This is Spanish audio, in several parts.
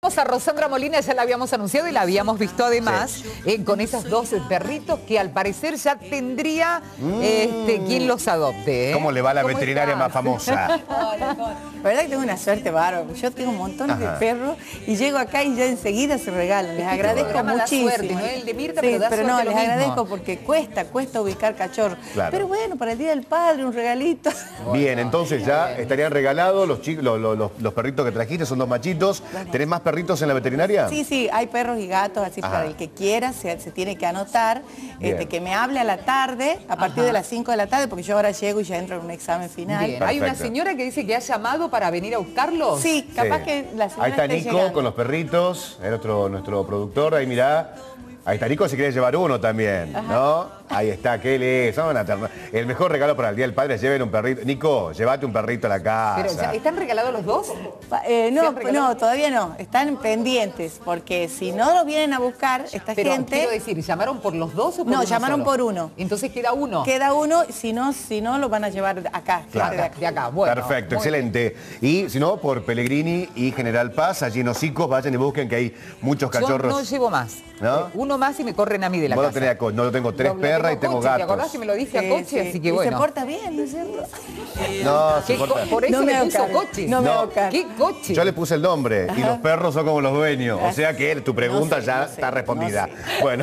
A Rosandra Molina ya la habíamos anunciado y la habíamos visto además con esas dos perritos que al parecer ya tendría quien los adopte. ¿Cómo le va a la veterinaria más famosa? Hola. La verdad que tengo una suerte bárbara. Yo tengo un montón de perros y llego acá y ya enseguida se regalan. Les agradezco muchísimo. Suerte, ¿no? El de Mirta, sí, pero no, les mismo. agradezco porque cuesta ubicar cachorros. Claro. Pero bueno, para el Día del Padre, un regalito. Bien, entonces ya estarían regalados los perritos que trajiste, son dos machitos. ¿Tenés más perritos en la veterinaria? Sí, hay perros y gatos, así para el que quiera se tiene que anotar, que me hable a la tarde, a partir de las 5 de la tarde, porque yo ahora llego y ya entro en un examen final. Bien. ¿Hay una señora que dice que ha llamado para venir a buscarlos? Sí, capaz que la señora ahí está esté Nico llegando. con los perritos, nuestro productor, ahí mirá. Ahí está Nico si quiere llevar uno también, ¿no? Ahí está, qué les. El mejor regalo para el Día del Padre es lleven un perrito. Nico, llévate un perrito a la casa. Pero, ¿están regalados los dos? No, todavía no. Están pendientes, porque si no lo vienen a buscar, esta Pero, gente... quiero decir, ¿llamaron por los dos o por No, uno llamaron solo? por uno. Entonces queda uno. Queda uno, si no lo van a llevar acá. Claro. De acá, bueno. Perfecto, excelente. Y si no, por Pellegrini y General Paz, allí en Hocicos, vayan y busquen que hay muchos cachorros. Yo no llevo más. ¿No? Uno más y me corren a mí de la Vos casa. no, yo tengo tres perras y tengo coche, gatos. ¿Te acordás que me lo dije a coche? Así que Y bueno. se porta bien, ¿no es cierto? No, se porta. Por eso No me le hago puso cargo. coche. No me hago cargo. ¿Qué coche? Yo le puse el nombre y los perros son como los dueños. O sea que tu pregunta ya está respondida. Bueno.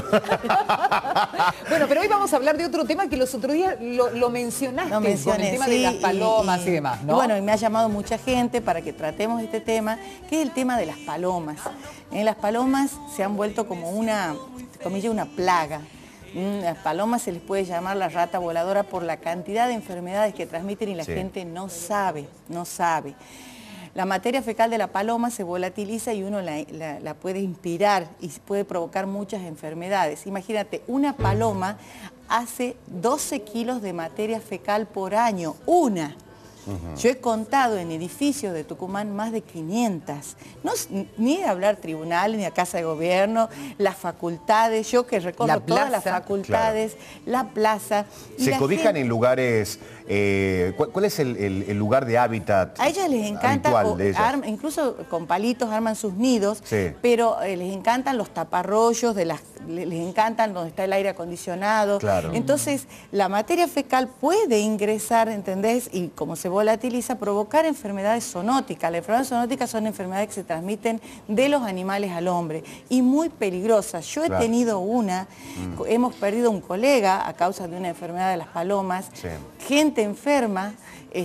Bueno, pero hoy vamos a hablar de otro tema que los otros días lo mencionaste, con el tema de las palomas y demás, ¿no? Y bueno, y me ha llamado mucha gente para que tratemos este tema, que es el tema de las palomas. En las palomas se han vuelto como una plaga. Las palomas se les puede llamar la rata voladora por la cantidad de enfermedades que transmiten y la gente no sabe. La materia fecal de la paloma se volatiliza y uno la puede inspirar y puede provocar muchas enfermedades. Imagínate, una paloma hace 12 kilos de materia fecal por año, una. Yo he contado en edificios de Tucumán más de 500. Ni de hablar tribunales, ni a casa de gobierno, las facultades, yo que recorro todas las facultades, la plaza. ¿Se cobijan en lugares? ¿Cuál es el lugar de hábitat a ellas les encanta, de ellas? Incluso con palitos arman sus nidos, pero les encantan los taparrollos, les encantan donde está el aire acondicionado. Claro. Entonces, la materia fecal puede ingresar, ¿entendés? Y como se volatiliza, provocar enfermedades zoonóticas. Las enfermedades zoonóticas son enfermedades que se transmiten de los animales al hombre y muy peligrosas. Yo he tenido una, hemos perdido un colega a causa de una enfermedad de las palomas, gente enferma,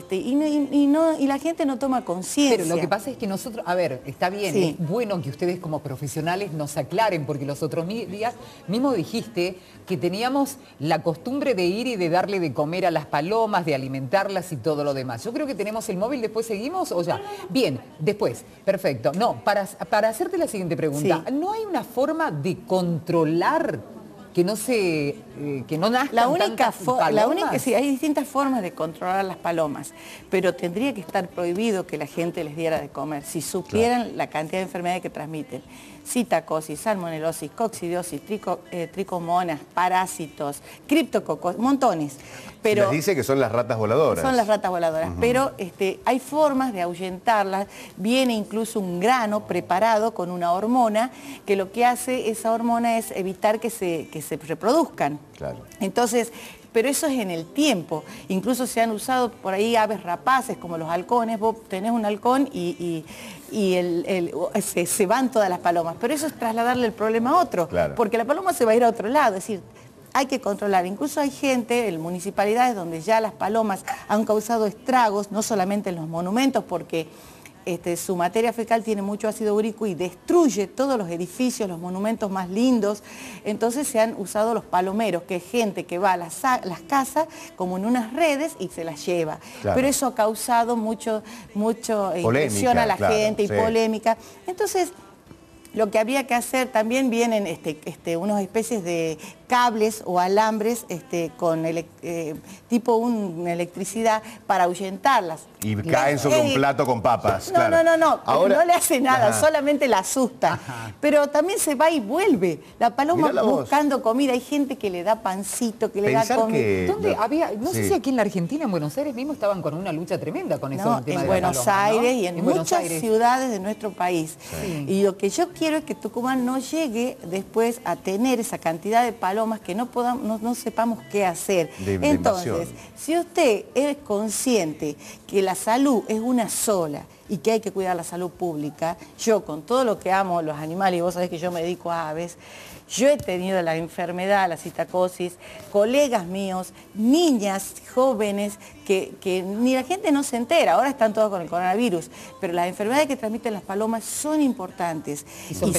y la gente no toma conciencia. Pero lo que pasa es que nosotros, a ver, está bien, es bueno que ustedes como profesionales nos aclaren, porque los otros días mismo dijiste que teníamos la costumbre de ir y de darle de comer a las palomas, de alimentarlas y todo lo demás. Yo creo que tenemos el móvil, después seguimos o ya. Bien, después, perfecto. No, para hacerte la siguiente pregunta, ¿no hay una forma de controlar que no nazcan sí, hay distintas formas de controlar las palomas, pero tendría que estar prohibido que la gente les diera de comer, si supieran la cantidad de enfermedades que transmiten. Citacosis, salmonelosis, coccidiosis, tricomonas, parásitos, criptococos, montones. Pero les dice que son las ratas voladoras. Son las ratas voladoras, pero hay formas de ahuyentarlas. Viene incluso un grano preparado con una hormona, que lo que hace esa hormona es evitar que se reproduzcan. Claro. Entonces, pero eso es en el tiempo. Incluso se han usado por ahí aves rapaces como los halcones. Vos tenés un halcón y se van todas las palomas. Pero eso es trasladarle el problema a otro, porque la paloma se va a ir a otro lado. Es decir, hay que controlar. Incluso hay gente en municipalidades donde ya las palomas han causado estragos, no solamente en los monumentos, porque su materia fecal tiene mucho ácido úrico y destruye todos los edificios, los monumentos más lindos. Entonces se han usado los palomeros, que es gente que va a las casas como en unas redes y se las lleva. Pero eso ha causado mucho impresión a la gente y polémica. Entonces, Lo que habría que hacer, también vienen unas especies de cables o alambres con tipo una electricidad para ahuyentarlas. Y caen sobre un plato con papas. No, claro. no, Ahora, no le hace nada, ajá, solamente la asusta. Ajá. Pero también se va y vuelve. La paloma buscando comida, hay gente que le da pancito, que le da comida. ¿Dónde había? No sé si aquí en la Argentina, en Buenos Aires mismo, estaban con una lucha tremenda con eso. No, en Buenos Aires y en muchas ciudades de nuestro país. Sí. Y lo que yo quiero es que Tucumán no llegue después a tener esa cantidad de palomas que no sepamos qué hacer. Entonces, si usted es consciente que la salud es una sola y que hay que cuidar la salud pública, yo con todo lo que amo los animales, y vos sabés que yo me dedico a aves, yo he tenido la enfermedad, la citacosis, colegas míos, niñas jóvenes que ni la gente no se entera, ahora están todos con el coronavirus, pero las enfermedades que transmiten las palomas son importantes y son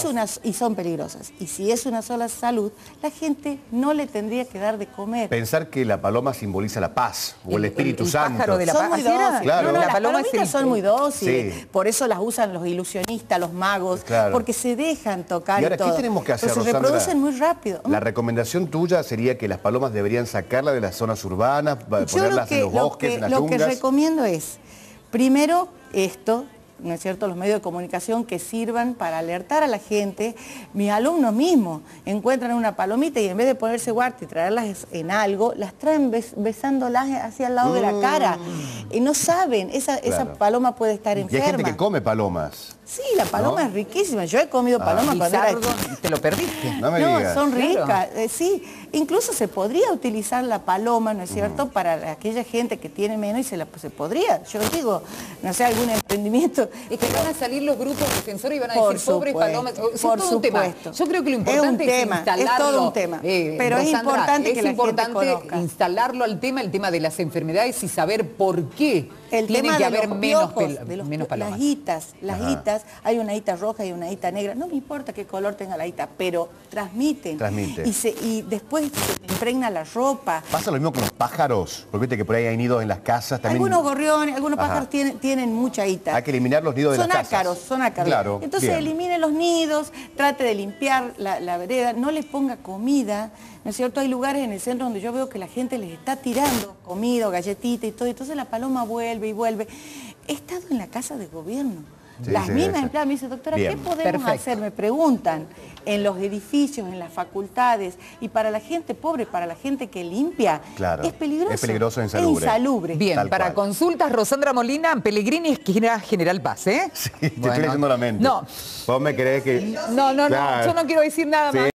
peligrosas. Y si es una sola salud, la gente no le tendría que dar de comer. Pensar que la paloma simboliza la paz o el Espíritu Santo. Pájaro de la paz. Son muy dóciles. Claro. Las palomitas son muy dóciles, sí. Por eso las usan los ilusionistas, los magos, claro, porque se dejan tocar. ¿Y ahora qué tenemos que hacer, Pero se reproducen muy rápido. La recomendación tuya sería que las palomas deberían sacarla de las zonas urbanas, ponerlas en los bosques, en las junglas. Lo que recomiendo es, primero, ¿no es cierto?, los medios de comunicación que sirvan para alertar a la gente. Mis alumnos mismos encuentran una palomita y en vez de ponerse guarte y traerlas en algo, las traen besándolas hacia el lado de la cara. Y no saben, esa paloma puede estar enferma. Y hay gente que come palomas. Sí, la paloma es riquísima. Yo he comido palomas cuando era... Te lo perdiste. No me digas. Son ricas, claro. Sí. Incluso se podría utilizar la paloma, ¿no es cierto?, para aquella gente que tiene menos y se podría. Yo digo, no sé, algún emprendimiento. Es que van a salir los grupos defensores y van a decir, pobres palomas. Es todo un tema. Yo creo que lo importante es instalarlo. Es todo un tema. Pero es importante que la gente conozca. Instalarlo al tema, el tema de las enfermedades y saber por qué tiene que haber menos palomas. Las hitas, hay una hita roja y una hita negra. No me importa qué color tenga la hita, pero transmiten. Y después se impregna la ropa. ¿Pasa lo mismo con los pájaros? Porque viste que por ahí hay nidos en las casas también. Algunos gorriones, algunos pájaros tienen mucha hita. Hay que eliminar los nidos de las casas. Son ácaros. Claro, entonces elimine los nidos, trate de limpiar la vereda, no les ponga comida. ¿No es cierto? Hay lugares en el centro donde yo veo que la gente les está tirando comida o galletita y todo. Entonces la paloma vuelve y vuelve. He estado en la casa de gobierno. Sí, las mismas empleadas me dicen, doctora, ¿qué podemos hacer? Me preguntan, en los edificios, en las facultades, y para la gente pobre, para la gente que limpia, es peligroso. Es peligroso e insalubre. Bien, tal para cual. Consultas, Rosandra Molina, Pellegrini, esquina General Paz, ¿eh? Sí, te estoy leyendo la mente. No. Vos me creés que... No, yo no quiero decir nada más.